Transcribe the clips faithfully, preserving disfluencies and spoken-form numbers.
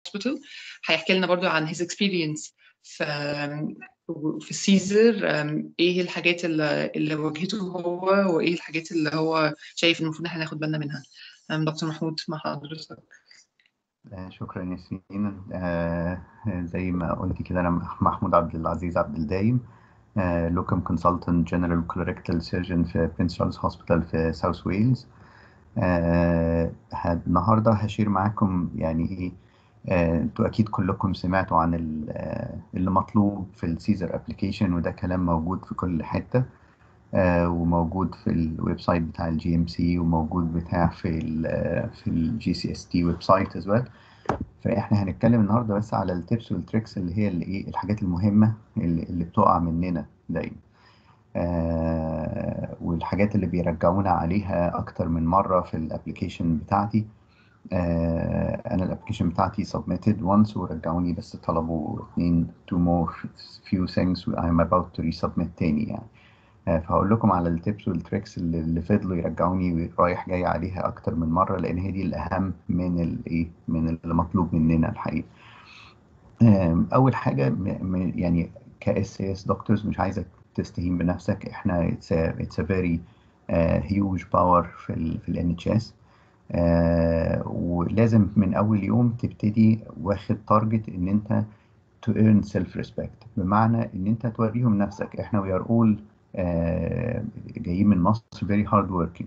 هوسبيتال. هيحكي لنا برضو عن his experience في في السيزر، ايه الحاجات اللي, اللي واجهته هو، وايه الحاجات اللي هو شايف المفروض احنا ناخد بالنا منها. دكتور محمود مع حضرتك. شكرا ياسمين. آه زي ما قلتي كده، انا محمود عبد العزيز عبد الدايم، لوكم كونسلتنت جنرال كولوريكتال سيرجن في برنس تشارلز هوسبيتال في ساوث ويلز. آه النهارده هشير معاكم يعني ايه. آه، انتوا اكيد كلكم سمعتوا عن اللي مطلوب في السيزر ابلكيشن، وده كلام موجود في كل حته. آه وموجود في الويب سايت بتاع الجي ام سي، وموجود بتاع في ال في الجي سي اس تي ويب سايت از ويل. فاحنا هنتكلم النهارده بس على التيبس والتريكس اللي هي اللي ايه الحاجات المهمه اللي, اللي بتقع مننا دايما، آه والحاجات اللي بيرجعونا عليها اكتر من مره في الابلكيشن بتاعتي. آه انا الابلكيشن بتاعتي submitted once ورجعوني بس طلبوا اتنين two more few things I'm about to resubmit تاني يعني. فهقول لكم على التيبس والتريكس اللي, اللي فضلوا يرجعوني رايح جاي عليها اكتر من مره، لان هي دي الاهم من الايه من اللي مطلوب مننا الحقيقه. اول حاجه يعني كاس اس دكتورز مش عايزك تستهين بنفسك. احنا اتس اتس ا فيري هيوج باور في ال في الان اتش اس، ولازم من اول يوم تبتدي واخد تارجت ان انت to earn self respect، بمعنى ان انت توريهم نفسك. احنا we are all آه جايين من مصر very hard working،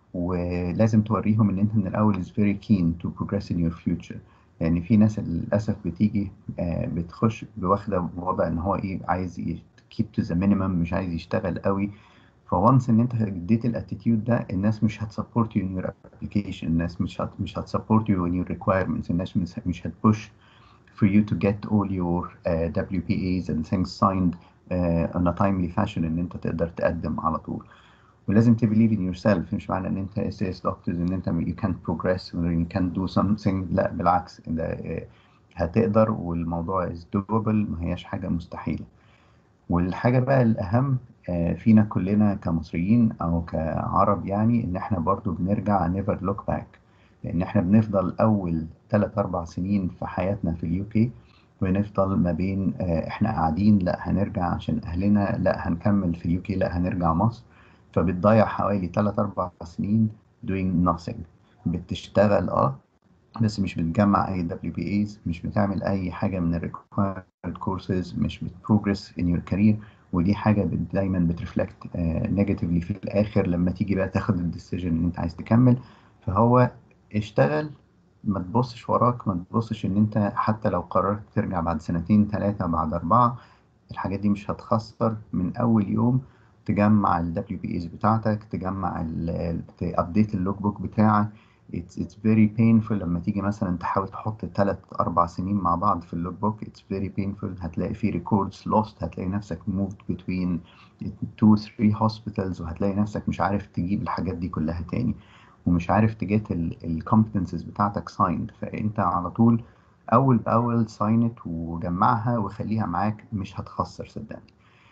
ولازم توريهم ان انت من الاول is very keen to progress in your future. لان يعني في ناس للاسف بتيجي آه بتخش بواخده بوضع ان هو ايه عايز keep to the minimum، مش عايز يشتغل قوي. فوانس ان انت اديت الاتيتيود ده، الناس مش هتسبورت يو ان your application، الناس مش هت مش هتسبورت يو in your requirements، الناس مش مش هتبوش for you to get all your uh, دبليو بي As and things signed uh, on a timely fashion، ان انت تقدر تقدم على طول. ولازم to believe in yourself. مش معنى ان انت اس اس doctors ان انت you can't progress or you can't do something، لا بالعكس، ده uh, هتقدر، والموضوع is doable، ما هياش حاجة مستحيلة. والحاجة بقى الأهم uh, فينا كلنا كمصريين أو كعرب، يعني إن إحنا برضو بنرجع never look back، لأن إحنا بنفضل أول ثلاث أربع سنين في حياتنا في اليوكي، ونفضل ما بين إحنا قاعدين لا هنرجع عشان أهلنا، لا هنكمل في اليوكي، لا هنرجع مصر. فبتضيع حوالي ثلاث أربع سنين doing nothing. بتشتغل أه بس مش بتجمع أي دبليو بي As، مش بتعمل أي حاجة من ال required courses، مش بتبروجرس in your career. ودي حاجة بت دايما بترفلكت نيجاتيفلي في الآخر لما تيجي بقى تاخد الديسيجن إن أنت عايز تكمل. فهو اشتغل، ما تبصش وراك، ما تبصش ان انت حتى لو قررت ترجع بعد سنتين ثلاثة بعد أربعة، الحاجات دي مش هتخسر. من أول يوم تجمع ال دبليو بي As بتاعتك، تجمع ال تابديت اللوج بوك بتاعك. it's, it's very painful لما تيجي مثلا تحاول تحط ثلاث أربع سنين مع بعض في اللوج بوك. it's very painful. هتلاقي في records lost، هتلاقي نفسك moved between two three hospitals، وهتلاقي نفسك مش عارف تجيب الحاجات دي كلها تاني، ومش عارف تجيت الكومبتنسز بتاعتك سايند. فانت على طول اول باول ساينت وجمعها وخليها معاك، مش هتخسر صدقني.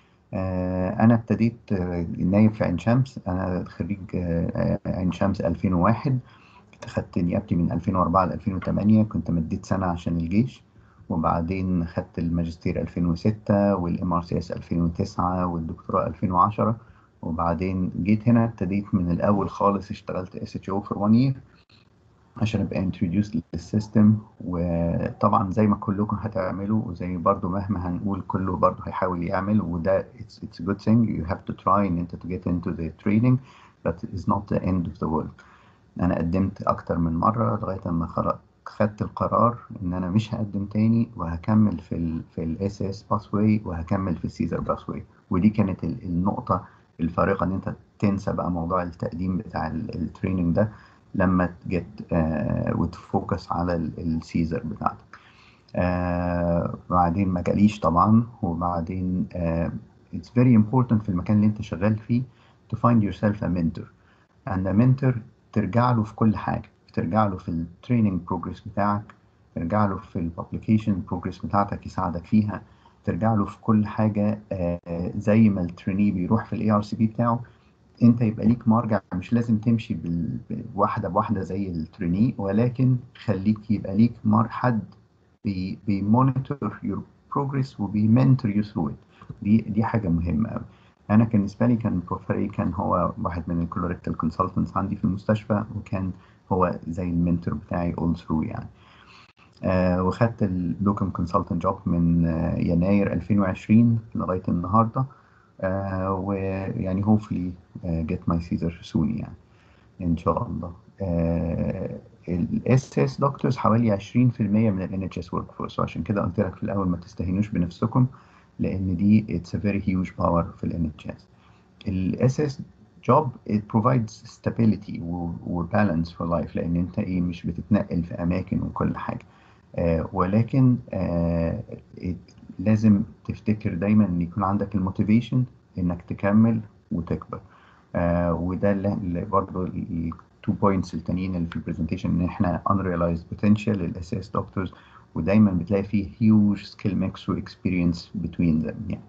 آه انا ابتديت آه نايب في عين شمس. انا خريج آه عين شمس ألفين وواحد، خدت نيابتي من ألفين وأربعة ل ألفين وثمانية، كنت مديت سنة عشان الجيش. وبعدين خدت الماجستير ألفين وستة، والام ار سي اس ألفين وتسعة، والدكتوراه ألفين وعشرة. وبعدين جيت هنا ابتديت من الاول خالص، اشتغلت اس اتش او for one year عشان ابقى introduced للسيستم. وطبعا زي ما كلكم هتعملوا، وزي برضو مهما هنقول كله برضو هيحاول يعمل، وده it's, it's a good thing. You have to try ان انت to get into the training but it's not the end of the world. انا قدمت اكتر من مرة لغاية ما خلاص خدت القرار ان انا مش هقدم تاني، وهكمل في ال في الاس اس باثواي، وهكمل في السيزر باثواي. ودي كانت النقطة الفارقة، ان انت تنسى بقى موضوع التقديم بتاع التريننج ده لما تجت آه وتفوكس على السيزر بتاعتك. آه بعدين ما جاليش طبعا. وبعدين آه it's very important في المكان اللي انت شغال فيه to find yourself a mentor. and a mentor ترجع له في كل حاجة، ترجع له في التريننج بروجرس بتاعك، ترجع له في الببليكيشن بروجرس بتاعتك يساعدك فيها، ترجع له في كل حاجة. آه زي ما التريني بيروح في الاي ار سي بي بتاعه، انت يبقى ليك مرجع. مش لازم تمشي بواحدة بواحدة زي التريني، ولكن خليك يبقى ليك مر حد بي بيمونيتور يور بروجرس وبيمنتور يو ثرو ات. دي دي حاجه مهمه قوي. انا بالنسبه لي كان بروفيري كان هو واحد من الكولوريكتال كونسلتنتس عندي في المستشفى، وكان هو زي المنتور بتاعي اول ثرو يعني. آه وخدت اللوكم كونسلتنت جوب من آه يناير ألفين وعشرين لغايه النهارده. آه ويعني hopefully uh, get my Caesar soon يعني ان شاء الله. الاس اس دكتورز حوالي عشرين في المية من الان اتش اس ورك فورس، وعشان كده قلت لك في الاول ما تستهينوش بنفسكم، لان دي اتس ا فيري هيوج باور في الان اتش اس. الاس اس job it provides stability و balance for life، لان انت ايه مش بتتنقل في اماكن وكل حاجه. آه ولكن آه لازم تفتكر دايما ان يكون عندك الموتيفيشن انك تكمل وتكبر. آه وده اللي برضه التو بوينتس التانيين اللي في البرزنتيشن، ان احنا unrealized potential للاس اس دكتورز، ودايما بتلاقي فيه huge skill mix و experience between them يعني.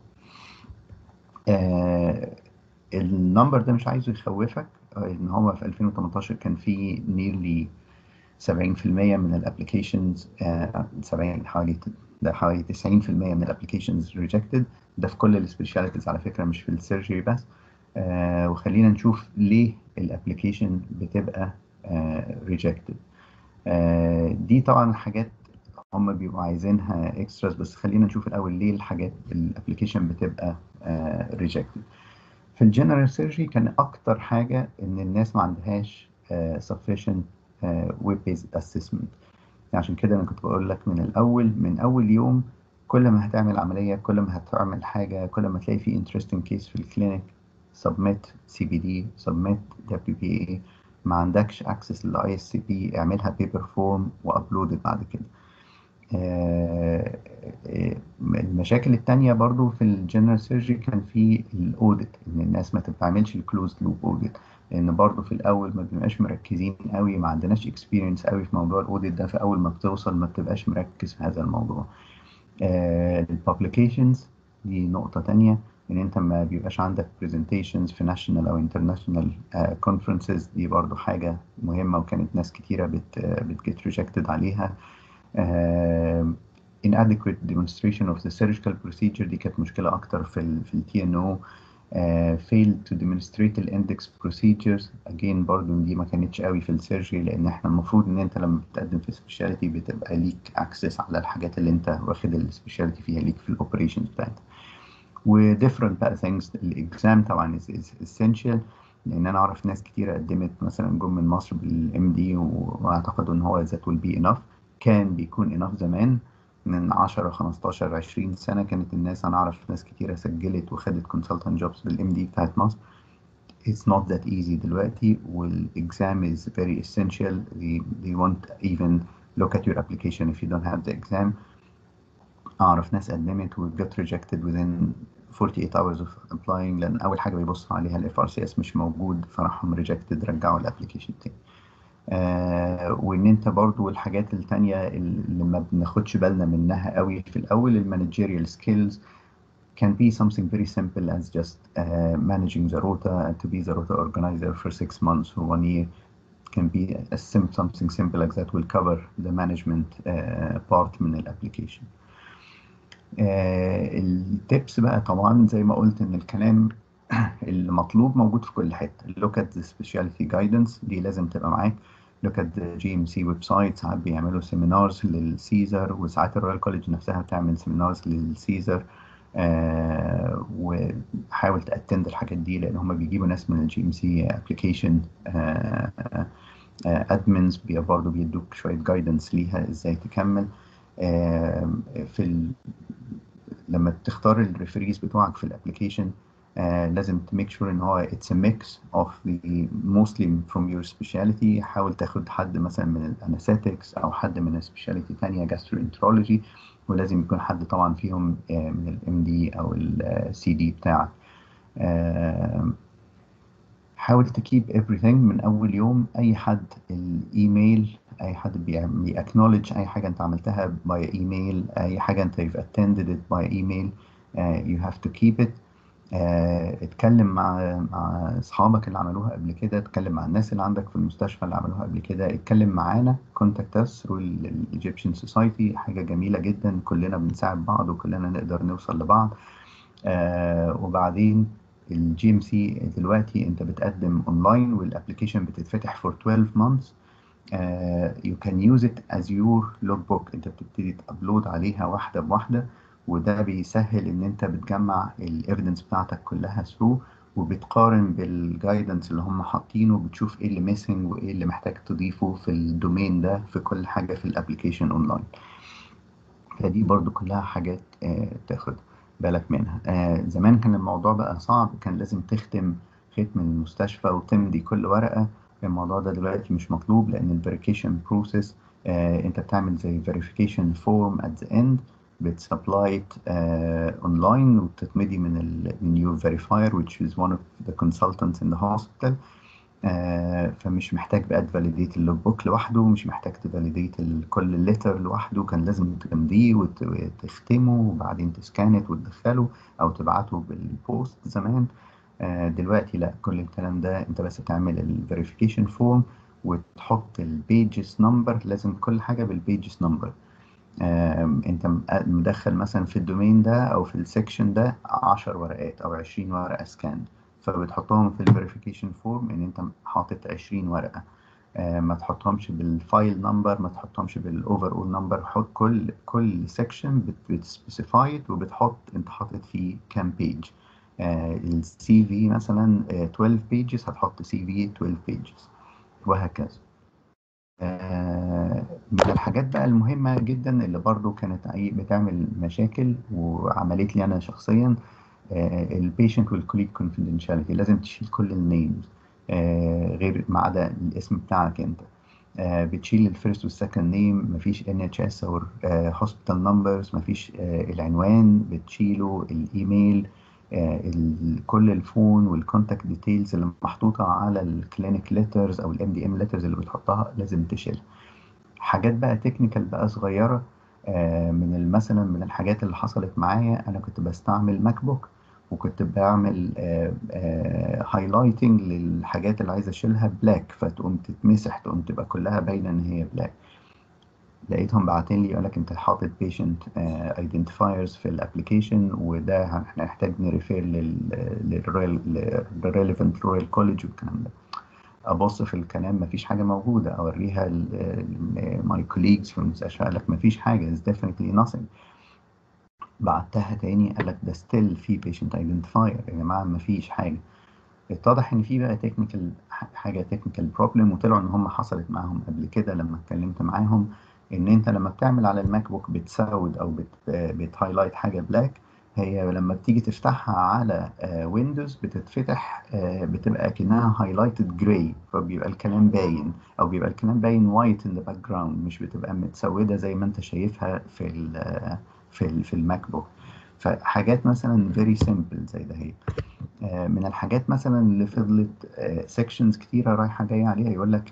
آه النمبر ده مش عايزه يخوفك، ان هو في ألفين وتمنتاشر كان في نيرلي سبعين في المية من الابلكيشنز، سبعين حوالي ده حوالي تسعين في المية من الابلكيشنز ريجكتد. ده في كل السبيشاليتيز على فكره، مش في السيرجري بس. آه وخلينا نشوف ليه الابلكيشن بتبقى ريجكتد. آه دي طبعا حاجات هم بيبقوا عايزينها اكستراز، بس خلينا نشوف الاول ليه الحاجات الابلكيشن بتبقى ريجكتد. في الجنرال سيرجري كان اكتر حاجه ان الناس ما عندهاش uh, sufficient uh, web based assessment. عشان كده انا كنت بقول لك من الاول، من اول يوم كل ما هتعمل عمليه، كل ما هتعمل حاجه، كل ما تلاقي في interesting case في الكلينيك، submit سي بي دي، submit دبليو بي اي. ما عندكش access للاي اس سي بي، اعملها paper form وابلود بعد كده. آه، آه، المشاكل التانية برضو في الجنرال سيرجري كان في الاوديت، ان الناس ما تتعملش الكلوز لوب اوديت، لان برضو في الاول ما بنبقاش مركزين قوي، ما عندناش اكسبيرينس قوي في موضوع الاوديت ده، فاول ما بتوصل ما بتبقاش مركز في هذا الموضوع. الببليكيشنز دي نقطة تانية، ان انت ما بيبقاش عندك presentations في national او international uh, conferences. دي برضو حاجة مهمة، وكانت ناس كتيرة بت بتجت rejected عليها. uh, inadequate demonstration of the surgical procedure، دي كانت مشكلة أكتر في ال في ال تي إن أو. uh, failed to demonstrate ال index procedures again، برضو دي ما كانتش قوي في السيرجري، لأن احنا المفروض إن أنت لما بتقدم في سبيشاليتي بتبقى ليك access على الحاجات اللي أنت واخد السبيشاليتي فيها، ليك في الأوبريشنز بتاعتها. و different بقى things. الإكزام طبعا is, is essential، لأن أنا أعرف ناس كتيرة قدمت مثلا جم من مصر بالإم دي وأعتقدوا إن هو that will be enough. كان بيكون enough زمان من عشرة خمستاشر عشرين سنة، كانت الناس، أنا أعرف ناس كتيرة سجلت وخدت consultant jobs بالإم دي بتاعت مصر. It's not that easy دلوقتي، والإكزام is very essential. they, they won't even look at your application if you don't have the exam. أعرف ناس قدمت و got rejected within forty-eight hours of applying، لأن أول حاجة بيبصوا عليها ال إف آر سي إس مش موجود، فراحهم rejected، رجعوا الابلكيشن تاني. آه وإن أنت برضو الحاجات التانية اللي ما بناخدش بالنا منها قوي في الأول، المانجيريال skills can be something very simple as just uh, managing the rota and to be the rota organizer for six months or one year. Can be a sim something simple like that will cover the management uh, part من الابلكيشن. آه التبس بقى طبعا زي ما قلت ان الكلام المطلوب موجود في كل حته. look at the specialty guidance، دي لازم تبقى معاك. look at the جي إم سي ويب سايت، ساعات بيعملوا سيمينارز للسيزر، وساعات الرويال كوليج نفسها بتعمل سيمينارز للسيزر. آه وحاول تأتند الحاجات دي، لان هم بيجيبوا ناس من الجي إم سي ابلكيشن ادمنز، برضه بيدوك شويه جايدنس ليها ازاي تكمل. آه في ال... لما تختار الريفريز بتوعك في الابلكيشن آه لازم تميك شور ان هو it's a mix of the mostly from your specialty. حاول تاخد حد مثلا من الانستيكس او حد من سبيشاليتي تانية جاستروانترولوجي، ولازم يكون حد طبعا فيهم آه من الام دي او السي دي بتاعك. آه حاول تكيب everything من أول يوم. أي حد الإيميل، أي حد بيأكنولج أي حاجة أنت عملتها by email، أي حاجة أنت you've attended it by email uh, you have to keep it. آه، اتكلم مع مع اصحابك اللي عملوها قبل كده، اتكلم مع الناس اللي عندك في المستشفى اللي عملوها قبل كده، اتكلم معانا كونتاكت اس ثرو الايجيبشن سوسايتي. حاجه جميله جدا، كلنا بنساعد بعض وكلنا نقدر نوصل لبعض. آه وبعدين الجي ام سي دلوقتي انت بتقدم اونلاين والابلكيشن بتتفتح فور twelve months. آه you can use it as your logbook. انت بتبتدي تابلود عليها واحده بواحده، وده بيسهل ان انت بتجمع الايفيدنس بتاعتك كلها ثرو، وبتقارن بالجايدنس اللي هم حاطينه، وبتشوف ايه اللي ميسنج وايه اللي محتاج تضيفه في الدومين ده في كل حاجه في الابلكيشن اونلاين. فدي برضو كلها حاجات آه، تاخد بالك منها. آه، زمان كان الموضوع بقى صعب، كان لازم تختم ختم المستشفى وتمضي كل ورقة. الموضوع ده دلوقتي مش مطلوب، لأن الفيريفيكيشن بروسيس أنت بتعمل زي verification form at the end، بتسبلايت اونلاين وبتتمضي من ال من your verifier which is one of the consultants in the hospital. آه، فمش محتاج بقى تفاليديت اللوج بوك لوحده، مش محتاج تفاليديت كل لتر لوحده، كان لازم تمضيه وت- وتختمه وبعدين تسكانت وتدخله او تبعته بالبوست زمان. آه، دلوقتي لا، كل الكلام ده انت بس تعمل الفيريفيكيشن فورم وتحط البيجز نمبر، لازم كل حاجه بالبيجز نمبر. آم، انت م- مدخل مثلا في الدومين ده او في السكشن ده عشر ورقات او عشرين ورقة سكان، فبتحطهم في الفيريفيكيشن فورم ان انت حاطط عشرين ورقة. آه، ما تحطهمش بالفايل نمبر، ما تحطهمش بالاوفر اول نمبر، حط كل كل سكشن بتسبيسيفايد وبتحط انت حاطط فيه كام بيج. السي في مثلا آه، twelve pages، هتحط سي في twelve pages وهكذا. آه، من الحاجات بقى المهمة جدا اللي برضو كانت عي- بتعمل مشاكل وعملت لي أنا شخصيا، البيشنت والكوليك كونفيدنشاليتي. لازم تشيل كل النيمز غير ما عدا الاسم بتاعك انت. آه، بتشيل الفيرست والسكند نيم، مفيش ان اتش اس او هوسبيتال نمبرز، مفيش آه، العنوان بتشيله، الايميل، آه، ال- كل الفون والكونتاكت ديتيلز اللي محطوطة على الكلينيك ليترز او الام دي ام ليترز اللي بتحطها لازم تشيلها. حاجات بقى تكنيكال بقى صغيرة. آه، من ال- مثلا من الحاجات اللي حصلت معايا، انا كنت بستعمل ماك بوك وكنت بعمل هايلايتنج للحاجات اللي عايز اشيلها بلاك، فتقوم تتمسح، تقوم تبقى كلها باينه ان هي بلاك. لقيتهم باعتين لي يقول لك انت حاطط بيشنت ايدنتيفايرز في الابلكيشن، وده هنحتاج نريفير للريليفنت رويال كوليدج والكلام ده. ابص في الكلام مفيش حاجه موجوده، اوريها ماي كوليجز في المستشفى، قال لك مفيش حاجه، is definitely nothing. بعتها تاني قال لك ده ستيل في بيشنت ايدنتيفاير، يا جماعه مفيش حاجه. اتضح ان في بقى تكنيكال حاجه، تكنيكال بروبلم، وطلعوا ان هم حصلت معاهم قبل كده لما اتكلمت معاهم. ان انت لما بتعمل على الماك بوك بتسود او بت بتهايلايت حاجه بلاك، هي لما بتيجي تفتحها على ويندوز بتتفتح آه، بتبقى كأنها هايلايتد جراي، فبيبقى الكلام باين، او بيبقى الكلام باين وايت ان ذا باك جراوند، مش بتبقى متسوده زي ما انت شايفها في ال في ال في الماك بوك. فحاجات مثلا very simple زي ده هي. آه، من الحاجات مثلا اللي فضلت سيكشنز كتيرة رايحة جاية عليها، يقول لك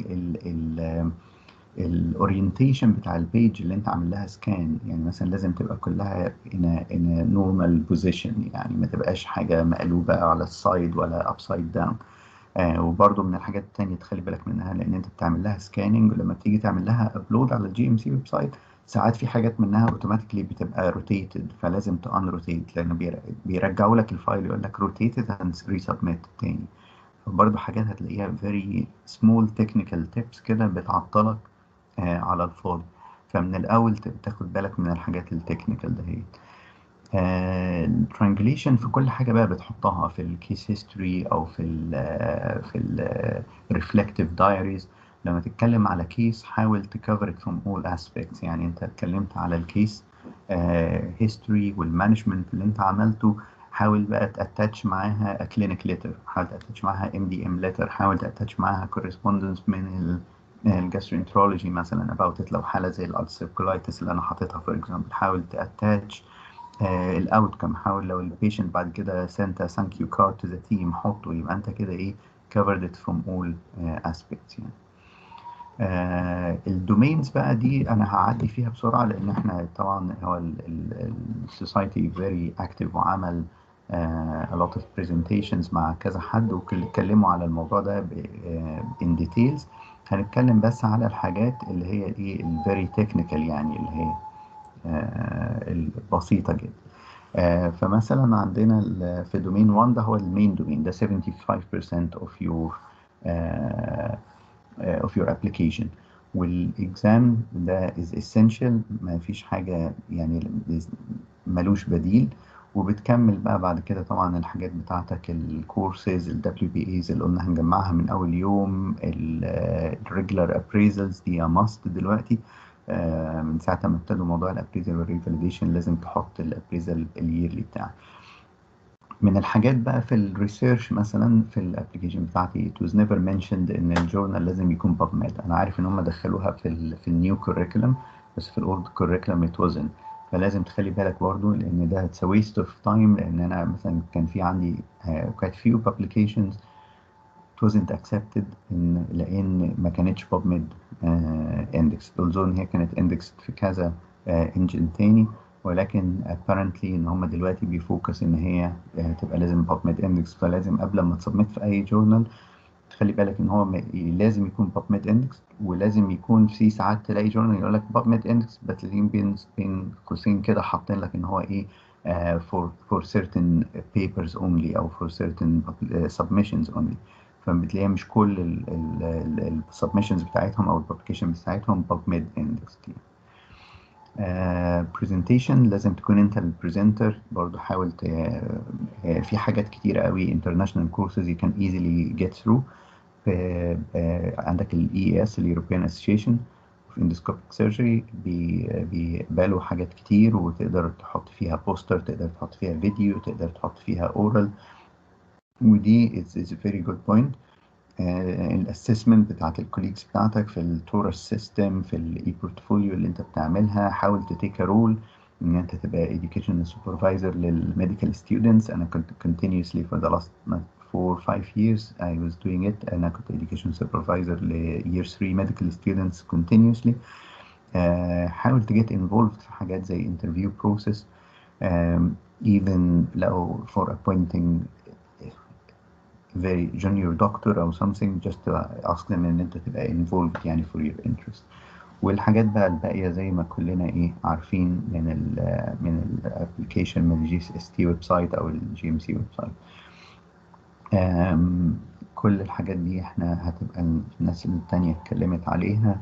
الاورينتيشن بتاع البيج اللي انت عامل لها سكان، يعني مثلا لازم تبقى كلها in a, in a normal position، يعني ما تبقاش حاجة مقلوبة على السايد ولا upside down. آه وبرضه من الحاجات التانية تخلي بالك منها، لأن أنت بتعمل لها سكاننج، ولما بتيجي تعمل لها أبلود على الجي ام سي ويب سايت، ساعات في حاجات منها اوتوماتيكلي بتبقى روتيتد، فلازم تان روتيت، لأنه بير- بيرجعوا لك الفايل يقول لك روتيتد اند ريسبميت تاني. فبرضه حاجات هتلاقيها very small technical tips كده بتعطلك آه على الفاضي. فمن الأول ت- تاخد بالك من الحاجات التكنيكال ده هي. الترانجليشن في كل حاجة بقى بتحطها في الكيس هيستوري أو في ال في ال reflective diaries. لما تتكلم على كيس حاول تكفر it from all aspects، يعني أنت اتكلمت على الكيس هيستوري والمانجمنت اللي أنت عملته، حاول بقى تاتاتش معاها a clinic letter، حاول تاتاتش معاها ام دي ام letter، حاول تاتاتش معاها correspondence من الجاسترونترولوجي مثلا about it، لو حالة زي الألسر كولايتس اللي أنا حاططها for example، حاول تاتاتش الاوت كم. حاول لو البيشنت بعد كده sent a thank you card to the team، حطه، يبقى انت كده ايه covered it from all uh, aspects يعني. آه الدومينز بقى دي انا هعدي فيها بسرعه، لان احنا طبعا هو السوسايتي فيري اكتف، وعمل uh, a lot of presentations مع كذا حد واتكلموا على الموضوع ده ب- uh, in details. هنتكلم بس على الحاجات اللي هي ايه ال very technical يعني اللي هي uh, البسيطة جدا. uh, فمثلا عندنا ال- في دومين واحد ده هو المين دومين ده seventy-five percent of your uh, uh, of your application. والاكزام ده is essential، ما فيش حاجة يعني ملوش بديل. وبتكمل بقى بعد كده طبعا الحاجات بتاعتك الكورسز ال دبليو بي ايز اللي قلنا هنجمعها من اول يوم، الريجولار ابريزلز دي ماست دلوقتي. آه، من ساعة ما ابتدوا موضوع الابريزل والريفاليديشن لازم تحط الابريزل اليرلي بتاعك. من الحاجات بقى في الريسيرش مثلا في الابلكيشن بتاعتي it was never mentioned ان الجورنال لازم يكون بابميد. انا عارف ان هم دخلوها في ال في النيو كوريكولم بس في الاولد كوريكولم it wasn't. فلازم تخلي بالك برضو لان ده it's a waste of time، لان انا مثلا كان في عندي آه، quite few publications it wasn't accepted إن لأن ما كانتش PubMed uh, indexed although إن هي كانت indexed في كذا uh, engine تاني، ولكن apparently إن هم دلوقتي بيفوكس إن هي uh, تبقى لازم PubMed indexed. فلازم قبل ما تسبمت في أي جورنال تخلي بالك إن هو م- لازم يكون PubMed indexed، ولازم يكون في ساعات تلاقي جورنال يقول لك PubMed indexed بس تلاقيهم بين بين قوسين كده حاطين لك إن هو إيه uh, for for certain papers only أو for certain uh, submissions only. فبتلاقيها مش كل السبمشنز بتاعتهم او الببليكيشن بتاعتهم PubMed indexed. برزنتيشن uh, لازم تكون انت البرزنتر برضو. حاول ت... uh, في حاجات كتيرة قوي international courses you can easily get through. ف... uh, عندك ال إي إس ال European Association of Endoscopic Surgery بي... بيقبلوا حاجات كتير وتقدر تحط فيها بوستر، تقدر تحط فيها فيديو، تقدر تحط فيها اورال. ودي is, is a very good point. الاسسمنت بتاعت الكوليجز بتاعتك في التورس سيستم في الاي بورتفوليو اللي انت بتعملها، حاول تتيك رول ان انت تبقى educational supervisor للميديكال ستودنتس. انا كنت continuously for the last four five years I was doing it. انا كنت education supervisor ل year three medical students continuously. uh, حاول تجيت involved في حاجات زي interview process um, even لو for appointing very junior doctor or something just to ask them ان انت تبقى involved يعني for your interest. والحاجات بقى الباقية زي ما كلنا ايه عارفين من ال من الابلكيشن من الجي سي اس تي ويب سايت او الجي ام سي ويب سايت. كل الحاجات دي احنا هتبقى الناس التانية اتكلمت عليها.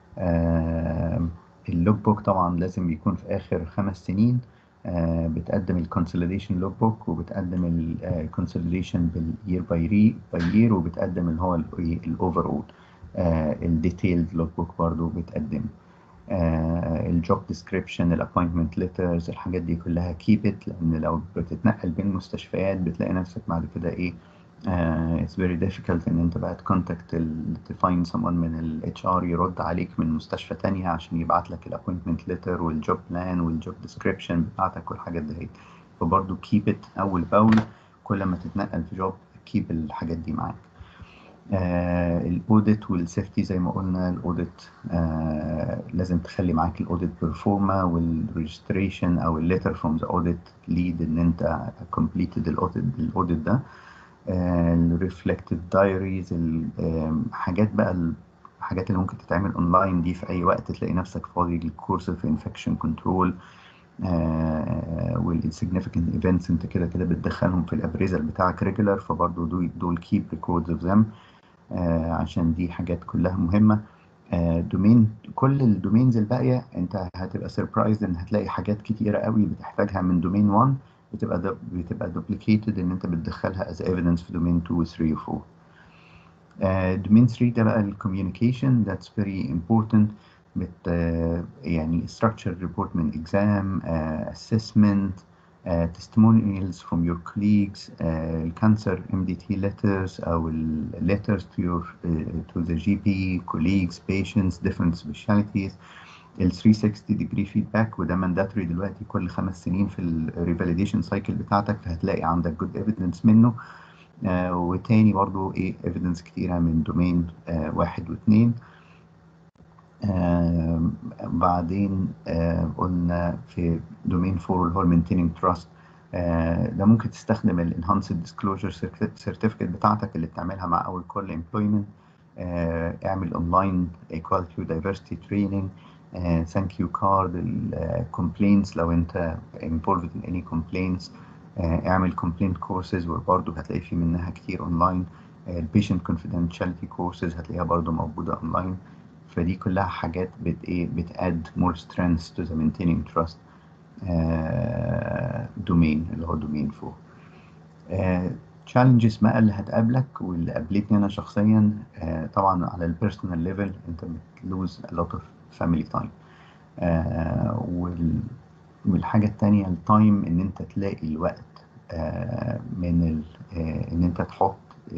اللوج بوك طبعا لازم يكون في اخر خمس سنين. آه، بتقدم الكونسوليديشن لوج بوك وبتقدم الكونسوليديشن بالير باي يير وبتقدم اللي هو الاوفر اول الديتيلد لوج بوك برضه بتقدم الجوب ديسكريبشن الابوينتمنت ليترز. الحاجات دي كلها كيب ات، لان لو بتتنقل بين مستشفيات بتلاقي نفسك بعد كده ايه uh, it's very difficult ان انت بقى تكونتاكت to find someone من ال إتش آر يرد عليك من مستشفى تانية عشان يبعت لك الابوينتمنت ليتر والجوب بلان والجوب ديسكريبشن بتاعتك والحاجات دي. فبرضه keep it اول باول كل ما تتنقل في جوب keep الحاجات دي معاك. آه الاوديت والسيفتي زي ما قلنا الاوديت آه لازم تخلي معاك الاوديت بيرفورما والريجستريشن او الليتر فروم ذا اوديت ليد ان انت completed الاوديت الاوديت ده. الريفلكتيف دايريز الحاجات بقى الحاجات اللي ممكن تتعمل اونلاين دي في اي وقت تلاقي نفسك فاضي للكورس في انفكشن كنترول. والانسيجنيفيكانت ايفنتس انت كده كده بتدخلهم في الابريزل بتاعك ريجولار، فبرضه دول دول كيب ريكوردز اوف ذم عشان دي حاجات كلها مهمه. دومين كل الدومينز الباقيه انت هتبقى سربرايزد ان هتلاقي حاجات كتيره قوي بتحتاجها من دومين واحد بتبقى دو بتبقى دوبليكيتد ان انت بتدخلها از ايفيدنس في دومين اتنين و تلاتة و اربعة. دومين تلاتة ده بقى الكوميونيكيشن that's very important. بت uh, يعني structure report من exam uh, assessment uh, testimonials from your colleagues uh, cancer إم دي تي letters أو letters to your uh, to the جي بي colleagues patients different specialties. ال ثلاثمية وستين degree feedback وده mandatory دلوقتي كل خمس سنين في ال revalidation cycle بتاعتك، فهتلاقي عندك good evidence منه. آه وتاني برضو ايه evidence كتيرة من دومين آه واحد واثنين. آه بعدين آه قلنا في دومين فور اللي هو maintaining trust آه، ده ممكن تستخدم ال Enhanced Disclosure Certificate بتاعتك اللي بتعملها مع أول كل employment. آه، اعمل Online Equality و Diversity Training. آه، Thank you card. ال آه، Complaints لو أنت involved in any complaints. آه، اعمل Complaint Courses وبرضه هتلاقي في منها كتير online. ال Patient Confidentiality Courses هتلاقيها برضه موجودة online. فدي كلها حاجات بت إيه بتadd more strength to the maintaining trust دومين اللي هو دومين فوق. تشالنجز بقى اللي هتقابلك واللي قابلتني انا شخصيا. آه، طبعا على البيرسونال ليفل انت بتلوز a lot of family time. آه، وال والحاجة التانية التايم ان انت تلاقي الوقت آه، من ال آه، ان انت تحط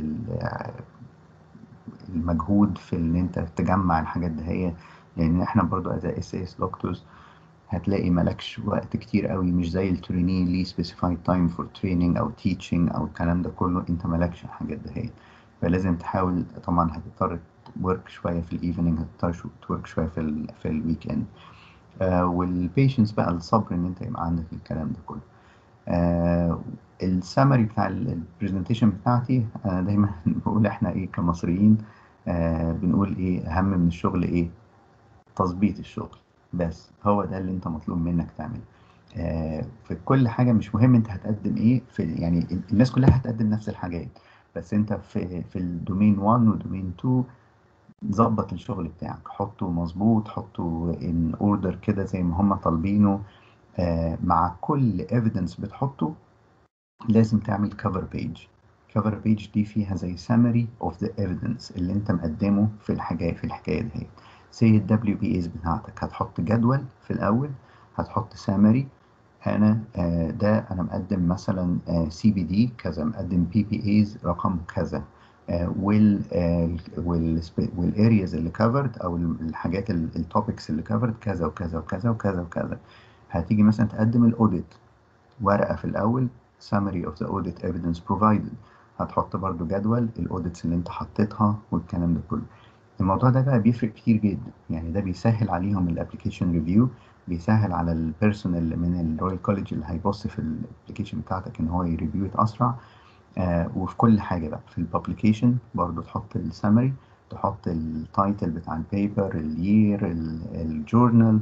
المجهود في ان انت تجمع الحاجات دهية. لان احنا برضو as a اس اس doctors هتلاقي مالكش وقت كتير قوي، مش زي التريني ليه specified time for training او teaching او الكلام ده كله. انت مالكش الحاجات دهيت، فلازم تحاول. طبعا هتضطر تورك شويه في الايفنينج، هتضطر تورك شويه في ال في الويك اند. آه والبيشنس بقى، الصبر ان انت يبقى عندك الكلام ده كله. آه السمري بتاع البرزنتيشن بتاعتي انا دايما بقول احنا ايه كمصريين، آه بنقول ايه اهم من الشغل؟ ايه؟ تظبيط الشغل. بس هو ده اللي انت مطلوب منك تعمله. آه في كل حاجة مش مهم انت هتقدم ايه في، يعني الناس كلها هتقدم نفس الحاجات، بس انت في في الدومين واحد ودومين اتنين ظبط الشغل بتاعك، حطه مظبوط، حطه ان اوردر كده زي ما هم طالبينه. آه مع كل evidence بتحطه لازم تعمل cover page. cover page دي فيها زي summary of the evidence اللي انت مقدمه في الحاجة في الحكاية دي. زي ال دبليو بي إيز بتاعتك هتحط جدول في الأول، هتحط summary. أنا آه، ده أنا مقدم مثلا سي بي دي كذا، مقدم بي بي إيز رقم كذا، آه، وال آه، وال والارياز اللي covered أو الحاجات التوبكس اللي covered كذا وكذا وكذا وكذا وكذا. هتيجي مثلا تقدم الاوديت، ورقة في الأول summary of the audit evidence provided. هتحط برضو جدول الاوديتس اللي انت حطيتها والكلام ده كله. الموضوع ده بقى بيفرق كتير جدا، يعني ده بيسهل عليهم الابلكيشن ريفيو، بيسهل على البيرسونال من الرويال كوليدج اللي هيبص في الابلكيشن بتاعتك ان هو يريفيو اسرع. آه وفي كل حاجة بقى في الببليكيشن برضو تحط السمري، تحط التايتل بتاع البيبر، الير، الجورنال،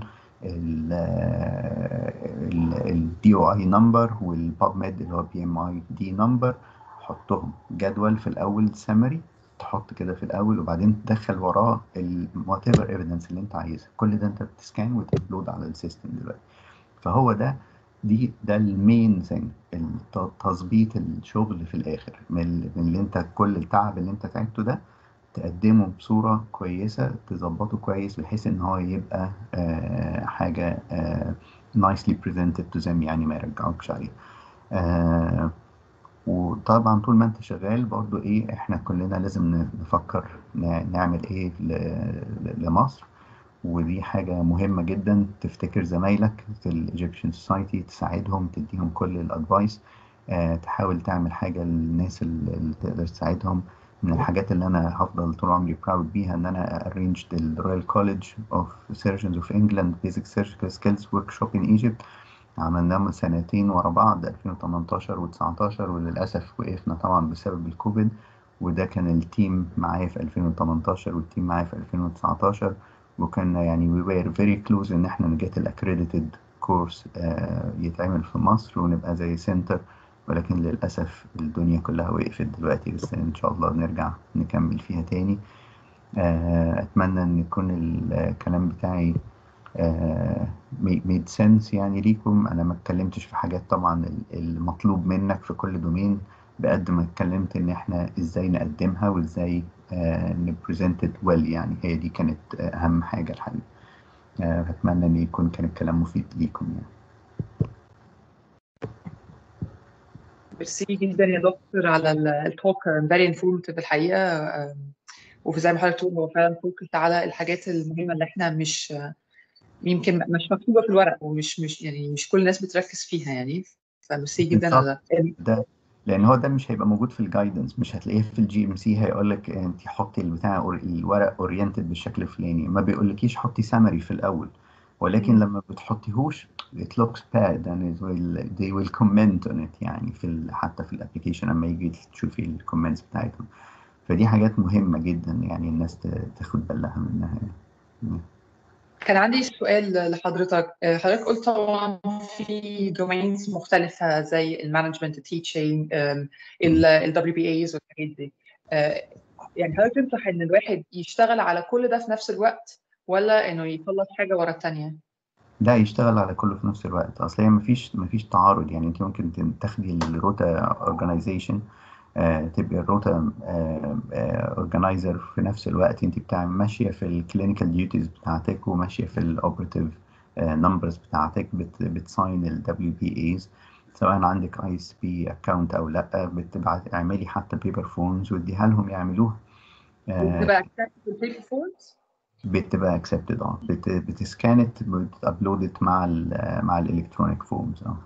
الدي او اي نمبر، والباب ميد اللي هو بي ام اي دي نمبر. حطهم جدول في الاول سمري، تحط كده في الاول وبعدين تدخل وراه الوات ايفر ايفيدنس اللي انت عايزها. كل ده انت بتسكان وتابلود على السيستم دلوقتي. فهو ده دي ده المين ثينج، تظبيط الشغل في الاخر من ال- من اللي انت كل التعب اللي انت تعبته ده تقدمه بصورة كويسة، تظبطه كويس بحيث ان هو يبقى آه حاجة آه nicely presented to them، يعني ما يرجعوكش عليه. آه وطبعا طول ما انت شغال برضو ايه، احنا كلنا لازم نفكر ن- نعمل ايه ل- لمصر. ودي حاجة مهمة جدا، تفتكر زمايلك في الإيجيبشن سوسايتي، تساعدهم، تديهم كل الأدفايس. آه، تحاول تعمل حاجة للناس اللي اللي تقدر تساعدهم. من الحاجات اللي أنا هفضل طول عمري براود بيها إن أنا arranged the Royal College of Surgeons of England Basic Surgical Skills Workshop in Egypt. عملناه من سنتين ورا بعض ألفين وتمنتاشر و19، وللأسف وقفنا طبعا بسبب الكوفيد. وده كان التيم معايا في ألفين وتمنتاشر والتيم معايا في ألفين وتسعتاشر، وكنا يعني we were very close إن احنا نجيت الأكريديتد كورس يتعمل في مصر ونبقى زي سنتر. ولكن للأسف الدنيا كلها وقفت دلوقتي، بس إن شاء الله نرجع نكمل فيها تاني. آه، أتمنى إن يكون الكلام بتاعي آه، made sense يعني ليكم. أنا ما اتكلمتش في حاجات طبعا المطلوب منك في كل دومين، بقد ما اتكلمت إن إحنا إزاي نقدمها وإزاي نبريزنت ويل. يعني هي دي كانت آه، أهم حاجة الحقيقة. آه، أتمنى إن يكون كان الكلام مفيد ليكم يعني. ميرسي جدا يا دكتور على التوك، فيري انفورماتيف الحقيقه. آم، وفي زي ما حضرتك بتقول هو فعلا فوكس على الحاجات المهمه اللي احنا مش يمكن مش مكتوبه في الورق، ومش مش يعني مش كل الناس بتركز فيها يعني. فميرسي جدا بالظبط. على ده. ده لان هو ده مش هيبقى موجود في الجايدنس، مش هتلاقيه في الجي ام سي هيقول لك انت حطي البتاع أور- الورق اورينتد بالشكل الفلاني، ما بيقولكيش حطي سمري في الاول، ولكن لما بتحطيهوش it looks bad and it will, they will comment on it يعني في ال حتى في الابلكيشن لما يجي تشوفي الكومنتس بتاعتهم. فدي حاجات مهمة جدا يعني الناس تاخد بالها منها يعني. كان عندي سؤال لحضرتك. حضرتك قلت طبعا في دومينز مختلفة زي المانجمنت، التيتشنج، ال دبليو بي ايز والحاجات دي. يعني حضرتك تنصح ان الواحد يشتغل على كل ده في نفس الوقت ولا انه يخلص حاجة ورا الثانية؟ لا، يشتغل على كله في نفس الوقت. اصل هي مفيش مفيش تعارض يعني. انت ممكن تاخدي الروتا اورجانيزيشن، آه تبقي الروتا اورجانيزر في نفس الوقت. انت بتاع ماشيه في الكلينيكال ديوتيز بتاعتك وماشيه في الاوبراتيف نمبرز بتاعتك، بتساين الدبليو بي ايز سواء عندك اي اس بي اكونت او لا. بتبعت اعملي حتى بيبر فورمز واديها لهم يعملوها. آه بتبقى accepted paper forms؟ بتبقى اكسبتد اه بت بتسكانت بتابلودت مع ال مع الالكترونيك فورمز اه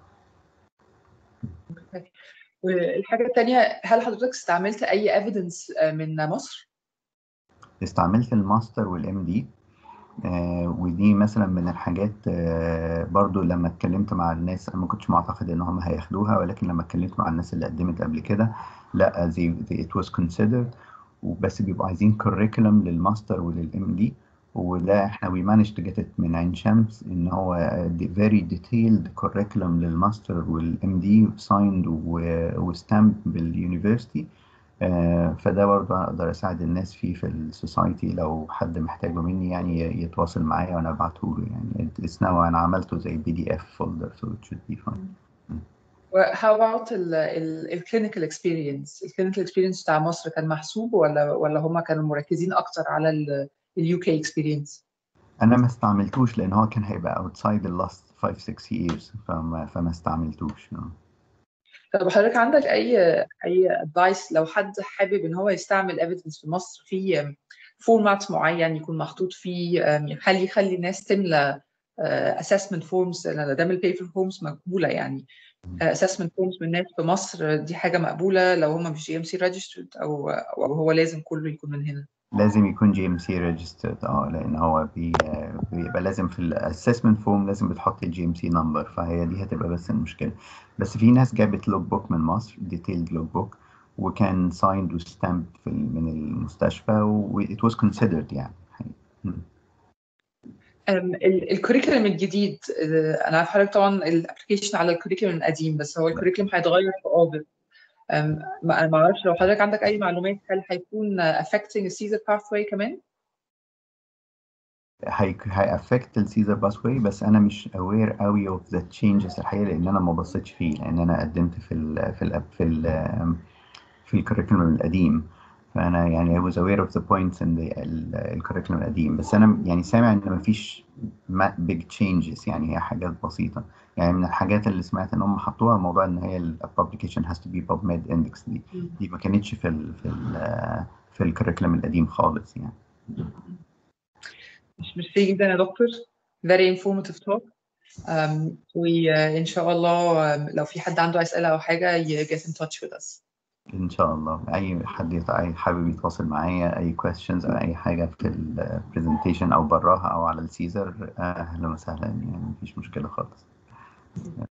والحاجة الثانية، هل حضرتك استعملت أي evidence من مصر؟ استعملت الماستر والام دي. آه ودي مثلا من الحاجات. آه برضو لما اتكلمت مع الناس انا ما كنتش معتقد انهم هياخدوها، ولكن لما اتكلمت مع الناس اللي قدمت قبل كده لا they, they, it was considered. وبس بيبقوا عايزين curriculum للماستر وللام دي، وده احنا we managed to get it من عين شمس ان هو very detailed curriculum للماستر والام دي signed وستامب باليونيفرسيتي. آه فده برضه اقدر اساعد الناس فيه في السوسايتي لو حد محتاجه مني يعني يتواصل معايا وانا ابعته له يعني. it's now انا عملته زي بي دي اف folder so it should be fine. How about ال ال ال clinical experience؟ ال clinical experience بتاع مصر كان محسوب ولا ولا هم كانوا مركزين أكتر على ال يو كي experience؟ انا ما استعملتوش لان هو كان هيبقى outside the last five six years فما فما استعملتوش. طب حضرتك عندك أي أي advice لو حد حابب إن هو يستعمل evidence في مصر في فورمات معين يكون محطوط فيه؟ هل يخلي الناس تملى assessment forms؟ لأن دام البيبر فورمز مقبولة يعني assessment forms من الناس في مصر، دي حاجة مقبولة لو هم مش جي ام سي registered أو أو هو لازم كله يكون من هنا؟ لازم يكون جي ام سي ريجسترد اه لان هو بي بيبقى لازم في الاسسمنت فورم لازم بتحطي الجي ام سي نمبر، فهي دي هتبقى بس المشكله. بس في ناس جابت لوج بوك من مصر ديتيلد لوج بوك وكان سايند وستامب من المستشفى و it was considered يعني. الكوريكولم الجديد، انا عارف حضرتك طبعا الابلكيشن على الكوريكولم القديم، بس هو الكوريكولم هيتغير في اوجست. انا ما اعرفش لو حضرتك عندك اي معلومات، هل هيكون affecting السيزر pathway كمان؟ هي هيأفكت السيزر باثواي، بس انا مش اوير قوي اوف ذا تشينجز الحقيقه لان انا ما بصيتش فيه، لان انا قدمت في ال في ال في ال في الكوريكولم القديم. فانا يعني I was aware of the points in the الكوريكولم القديم، بس انا يعني سامع ان مفيش big changes يعني هي حاجات بسيطه. يعني من الحاجات اللي سمعت ان هم حطوها موضوع ان هي ال publication has to be PubMed index. دي دي ما كانتش في ال في ال في الكوريكولم القديم خالص يعني. مش ميرسي جدا يا دكتور. very informative talk. um, وإن شاء الله لو في حد عنده أسئلة أو حاجة ي get in touch with us. إن شاء الله أي حد يت- أي حابب يتواصل معايا أي questions أو أي حاجة في ال presentation أو براها أو على السيزر، أهلا وسهلا يعني مفيش مشكلة خالص.